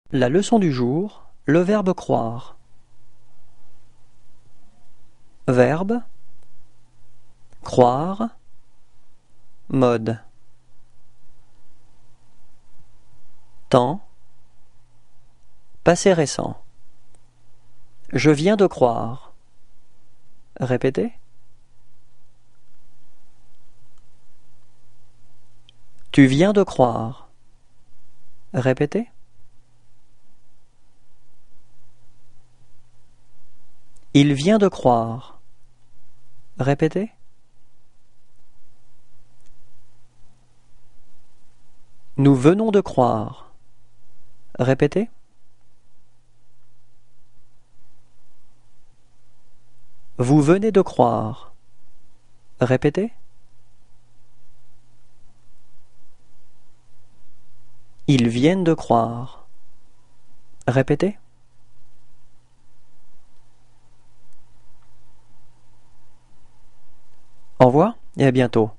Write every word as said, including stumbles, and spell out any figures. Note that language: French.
La leçon du jour, le verbe croire. Verbe, croire, mode. Temps, passé récent. Je viens de croire. Répétez. Tu viens de croire. Répétez. Il vient de croire. Répétez. Nous venons de croire. Répétez. Vous venez de croire. Répétez. Ils viennent de croire. Répétez. Au revoir et à bientôt.